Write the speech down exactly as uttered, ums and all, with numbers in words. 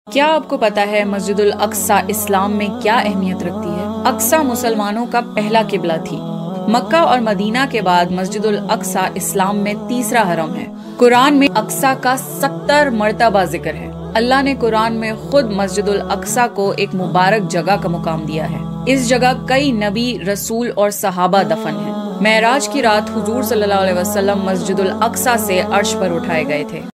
क्या आपको पता है मस्जिदुल अक्सा इस्लाम में क्या अहमियत रखती है? अक्सा मुसलमानों का पहला किबला थी। मक्का और मदीना के बाद मस्जिदुल अक्सा इस्लाम में तीसरा हरम है। कुरान में अक्सा का सत्तर मर्तबा जिक्र है। अल्लाह ने कुरान में खुद मस्जिदुल अक्सा को एक मुबारक जगह का मुकाम दिया है। इस जगह कई नबी, रसूल और सहाबा दफन हैं। मेराज की रात हुजूर सल्लल्लाहु अलैहि वसल्लम मस्जिदुल अक्सा से अर्श पर उठाए गए थे।